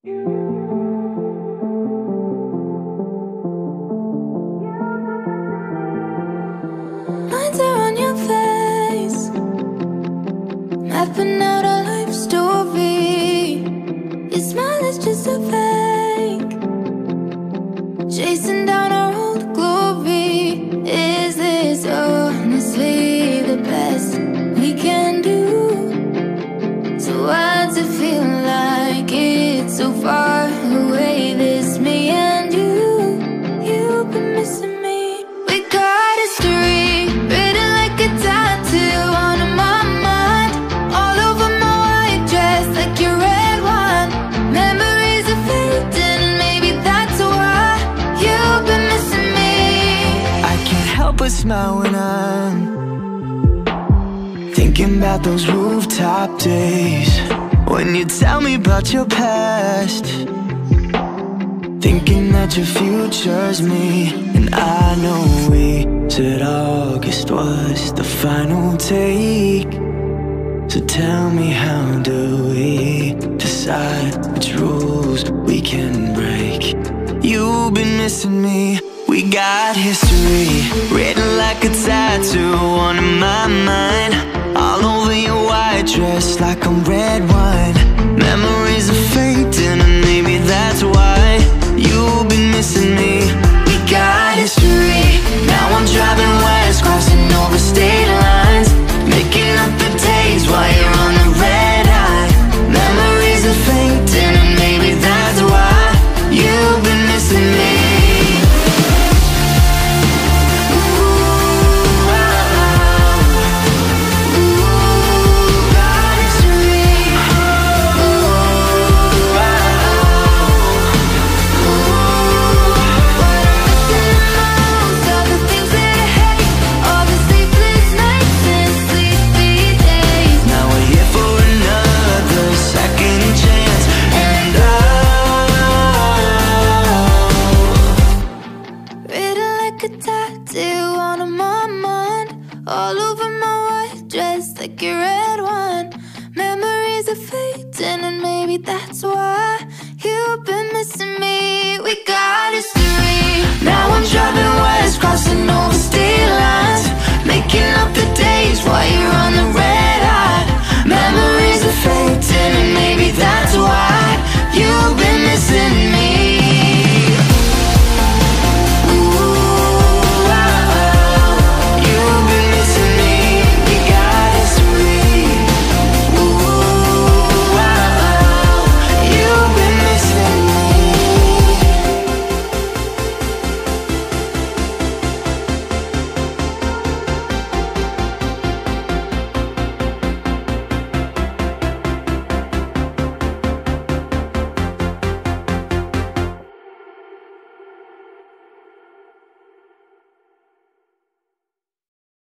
Lines are on your face, mapping out our life story. Your smile is just a fake, chasing down our old glory. Is this honestly the best we can do? So why's it feel like it's so far away, this me and you? You've been missing me. We got history written like a tattoo on my mind, all over my white dress like your red wine. Memories are fading and maybe that's why you've been missing me. I can't help but smile when I'm thinking about those rooftop days, when you tell me about your past, thinking that your future's me. And I know we said August was the final take, so tell me, how do we decide which rules we can break? You've been missing me. We got history written like a tattoo on my mind, all over your white dress like I'm red wine. Memories are fading and maybe that's why you've been missing me. We got history, now I'm driving west, crossing over state lines, making up the days while you're on the red eye. Memories are fading and maybe that's why you've been missing me. All over my white dress like your red wine. Memories are fading and maybe that's why you've been missing me. We got history, now I'm driving west, crossing over state lines, making up the days while you're on the red